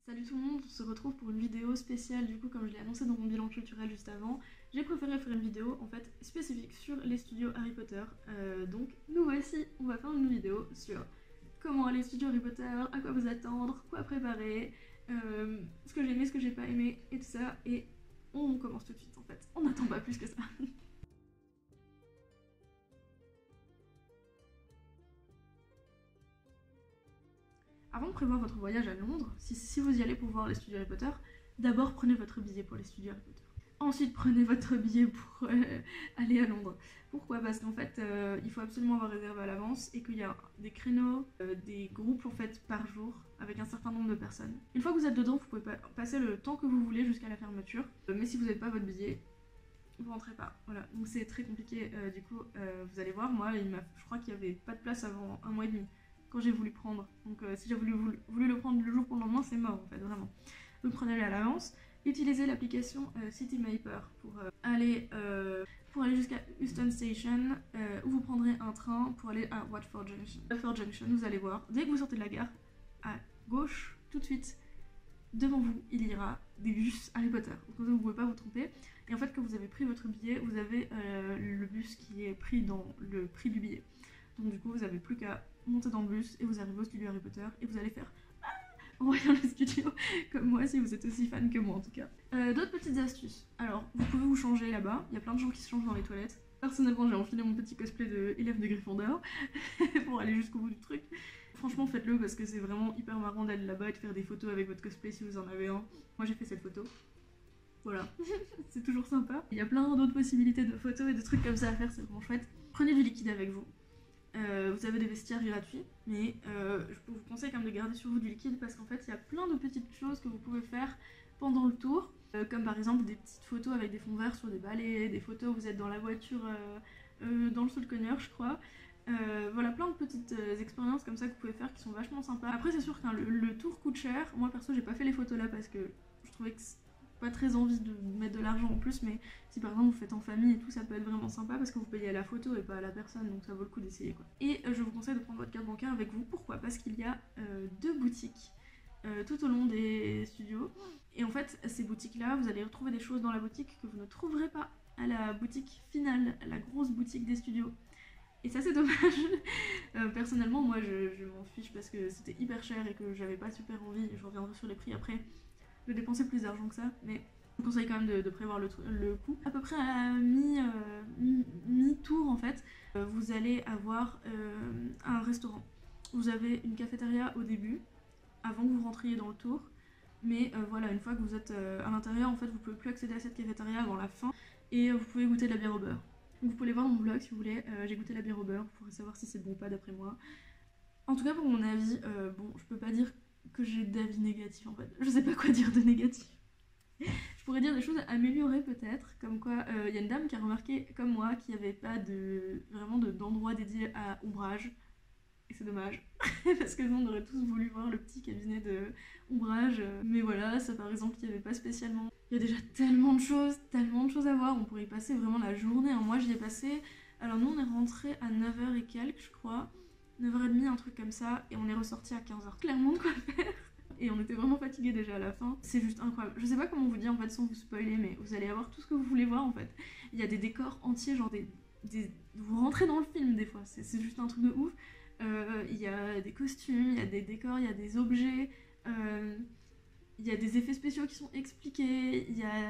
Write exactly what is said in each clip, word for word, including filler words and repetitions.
Salut tout le monde, on se retrouve pour une vidéo spéciale du coup comme je l'ai annoncé dans mon bilan culturel juste avant. J'ai préféré faire une vidéo en fait spécifique sur les studios Harry Potter. Euh, donc nous voici, on va faire une vidéo sur comment aller aux studios Harry Potter, à quoi vous attendre, quoi préparer, euh, ce que j'ai aimé, ce que j'ai pas aimé et tout ça. Et on commence tout de suite en fait, on n'attend pas plus que ça. Avant de prévoir votre voyage à Londres, si, si vous y allez pour voir les studios Harry Potter, d'abord prenez votre billet pour les studios Harry Potter. Ensuite, prenez votre billet pour euh, aller à Londres. Pourquoi? Parce qu'en fait, euh, il faut absolument avoir réservé à l'avance et qu'il y a des créneaux, euh, des groupes en fait par jour avec un certain nombre de personnes. Une fois que vous êtes dedans, vous pouvez pa passer le temps que vous voulez jusqu'à la fermeture. Euh, mais si vous n'avez pas votre billet, vous rentrez pas. Voilà, donc c'est très compliqué. Euh, du coup, euh, vous allez voir, moi, il je crois qu'il n'y avait pas de place avant un mois et demi quand j'ai voulu prendre. Donc euh, si j'ai voulu, voulu, voulu le prendre le jour pour le lendemain, c'est mort en fait, vraiment. Donc prenez-le à l'avance. Utilisez l'application euh, Citymapper pour euh, aller, euh, pour aller jusqu'à Euston Station, euh, où vous prendrez un train pour aller à Watford Junction. Watford Junction, vous allez voir, dès que vous sortez de la gare, à gauche, tout de suite, devant vous, il y aura des bus Harry Potter. Donc vous ne pouvez pas vous tromper. Et en fait, quand vous avez pris votre billet, vous avez euh, le bus qui est pris dans le prix du billet. Donc du coup, vous n'avez plus qu'à monter dans le bus et vous arrivez au studio Harry Potter et vous allez faire ah en voyant le studio, comme moi si vous êtes aussi fan que moi en tout cas. Euh, D'autres petites astuces. Alors, vous pouvez vous changer là-bas. Il y a plein de gens qui se changent dans les toilettes. Personnellement, j'ai enfilé mon petit cosplay d'élève de, de Gryffondor pour aller jusqu'au bout du truc. Franchement, faites-le parce que c'est vraiment hyper marrant d'aller là-bas et de faire des photos avec votre cosplay si vous en avez un. Moi, j'ai fait cette photo. Voilà, c'est toujours sympa. Il y a plein d'autres possibilités de photos et de trucs comme ça à faire, c'est vraiment chouette. Prenez du liquide avec vous. Euh, vous avez des vestiaires gratuits, mais euh, je vous conseille quand même de garder sur vous du liquide parce qu'en fait il y a plein de petites choses que vous pouvez faire pendant le tour, euh, comme par exemple des petites photos avec des fonds verts sur des balais, des photos où vous êtes dans la voiture, euh, euh, dans le Solconner je crois. Euh, voilà, plein de petites euh, expériences comme ça que vous pouvez faire qui sont vachement sympas. Après c'est sûr que hein, le, le tour coûte cher. Moi perso j'ai pas fait les photos là parce que je trouvais que pas très envie de mettre de l'argent en plus, mais si par exemple vous faites en famille et tout, ça peut être vraiment sympa parce que vous payez à la photo et pas à la personne, donc ça vaut le coup d'essayer quoi. Et euh, je vous conseille de prendre votre carte bancaire avec vous. Pourquoi? Parce qu'il y a euh, deux boutiques euh, tout au long des studios, et en fait ces boutiques là, vous allez retrouver des choses dans la boutique que vous ne trouverez pas à la boutique finale, la grosse boutique des studios. Et ça c'est dommage. euh, personnellement moi je, je m'en fiche parce que c'était hyper cher et que j'avais pas super envie, je reviendrai sur les prix après, de dépenser plus d'argent que ça, mais je vous conseille quand même de, de prévoir le, le coût. À peu près à mi-tour euh, mi en fait, euh, vous allez avoir euh, un restaurant. Vous avez une cafétéria au début, avant que vous rentriez dans le tour, mais euh, voilà, une fois que vous êtes euh, à l'intérieur, en fait, vous pouvez plus accéder à cette cafétéria avant la fin, et euh, vous pouvez goûter de la bière au beurre. Donc vous pouvez aller voir mon blog si vous voulez, euh, j'ai goûté la bière au beurre, vous pourrez savoir si c'est bon ou pas d'après moi. En tout cas pour mon avis, euh, bon, je peux pas dire que j'ai d'avis négatifs en fait. Je sais pas quoi dire de négatif. Je pourrais dire des choses à améliorer peut-être, comme quoi il euh, y a une dame qui a remarqué comme moi qu'il n'y avait pas de vraiment d'endroit dédié à ombrage. Et c'est dommage, parce que nous on aurait tous voulu voir le petit cabinet de ombrage. Mais voilà, ça par exemple il n'y avait pas spécialement. Il y a déjà tellement de choses, tellement de choses à voir, on pourrait y passer vraiment la journée. Hein. Moi j'y ai passé, alors nous on est rentré à neuf heures et quelques je crois. neuf heures trente, un truc comme ça, et on est ressorti à quinze heures. Clairement de quoi faire. Et on était vraiment fatigués déjà à la fin. C'est juste incroyable. Je sais pas comment vous dire en fait sans vous spoiler, mais vous allez avoir tout ce que vous voulez voir en fait. Il y a des décors entiers, genre des... des... vous rentrez dans le film des fois, c'est juste un truc de ouf. Euh, il y a des costumes, il y a des décors, il y a des objets, euh, il y a des effets spéciaux qui sont expliqués, il y a...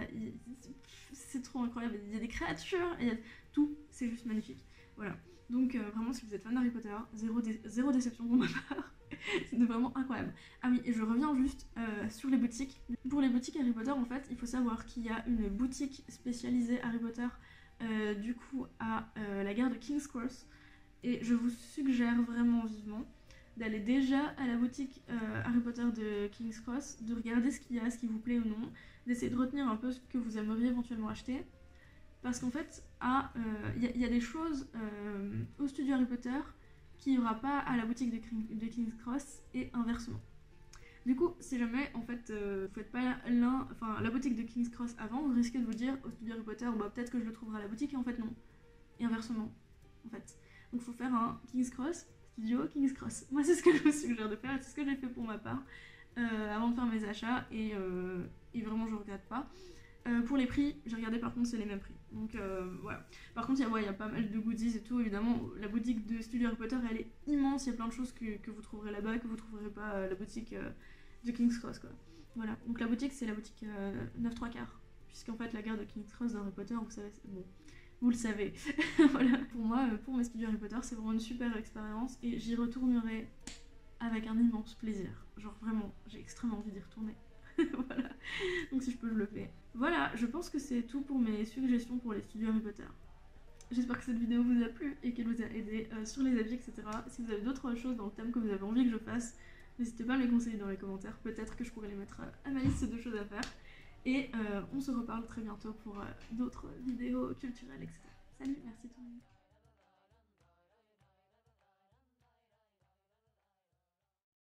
c'est trop incroyable, il y a des créatures, il y a tout, c'est juste magnifique. Voilà. Donc euh, vraiment si vous êtes fan d'Harry Potter, zéro, dé zéro déception pour ma part. C'était vraiment incroyable. Ah oui, et je reviens juste euh, sur les boutiques. Pour les boutiques Harry Potter, en fait, il faut savoir qu'il y a une boutique spécialisée Harry Potter, euh, du coup, à euh, la gare de King's Cross. Et je vous suggère vraiment vivement d'aller déjà à la boutique euh, Harry Potter de King's Cross, de regarder ce qu'il y a, ce qui vous plaît ou non, d'essayer de retenir un peu ce que vous aimeriez éventuellement acheter. Parce qu'en fait, il euh, y, y a des choses euh, au studio Harry Potter qu'il n'y aura pas à la boutique de, de King's Cross et inversement. Du coup, si jamais en fait euh, vous faites pas l'un, enfin la boutique de King's Cross avant, vous risquez de vous dire au studio Harry Potter, bah peut-être que je le trouverai à la boutique et en fait non. Et inversement, en fait. Donc il faut faire un King's Cross, studio King's Cross. Moi c'est ce que je vous suggère de faire et c'est ce que j'ai fait pour ma part. euh, avant de faire mes achats et, euh, et vraiment je regrette pas. Euh, pour les prix, j'ai regardé par contre c'est les mêmes prix. Donc euh, voilà. Par contre il y, ouais, y a pas mal de goodies et tout évidemment. La boutique de Studio Harry Potter elle est immense, il y a plein de choses que, que vous trouverez là-bas, que vous trouverez pas à la boutique euh, de King's Cross quoi. Voilà, donc la boutique c'est la boutique euh, neuf trois quarts. Puisqu'en fait la gare de King's Cross dans Harry Potter, vous savez, c'est bon. Vous le savez. Voilà, pour moi, pour mes studios Harry Potter, c'est vraiment une super expérience et j'y retournerai avec un immense plaisir. Genre vraiment, j'ai extrêmement envie d'y retourner. Voilà, donc si je peux, je le fais. Voilà, je pense que c'est tout pour mes suggestions pour les studios Harry Potter. J'espère que cette vidéo vous a plu et qu'elle vous a aidé euh, sur les avis, et cetera. Si vous avez d'autres choses dans le thème que vous avez envie que je fasse, n'hésitez pas à me les conseiller dans les commentaires. Peut-être que je pourrais les mettre à ma liste de choses à faire. Et euh, on se reparle très bientôt pour euh, d'autres vidéos culturelles, et cetera. Salut, merci tout le monde.